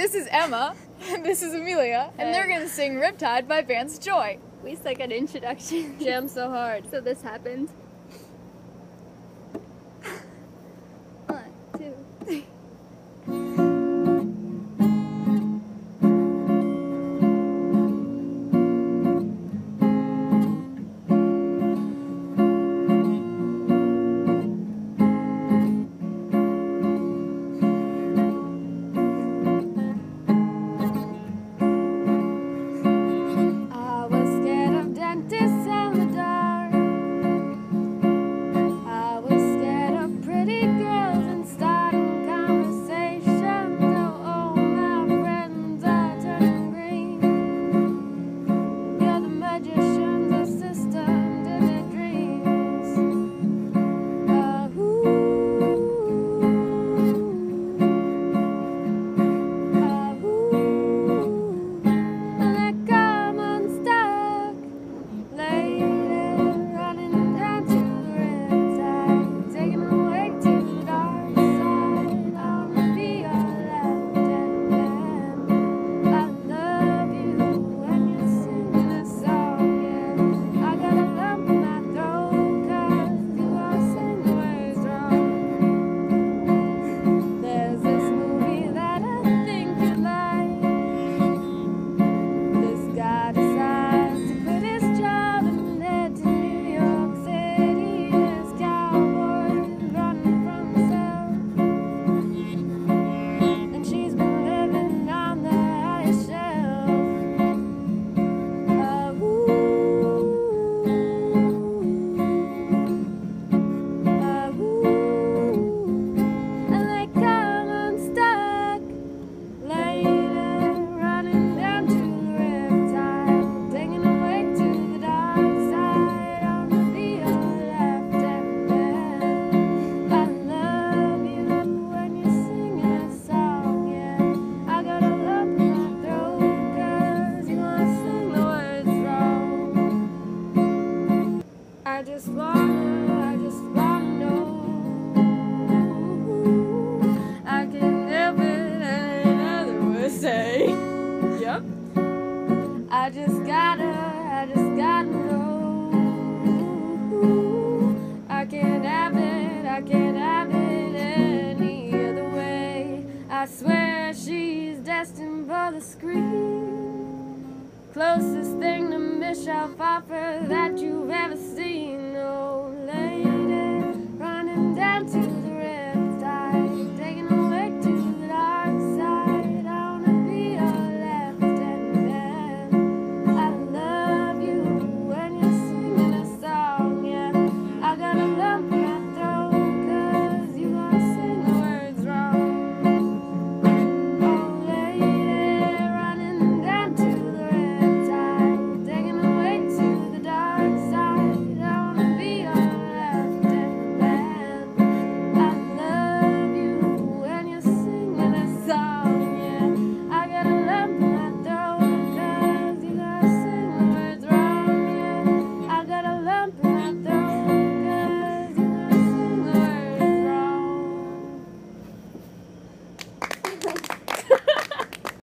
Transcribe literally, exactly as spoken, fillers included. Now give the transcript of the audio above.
This is Emma, and this is Amelia, and Hey. they're gonna sing Riptide by Vance Joy. We suck at introduction. Jam so hard. So this happened. One, two, three. I just wanna, I just wanna know. I can never let another word say. Yep. I just gotta, I just gotta know. I can't have it, I can't have it any other way. I swear she's destined for the screen. Closest thing to Michelle Pfeiffer that you've ever seen.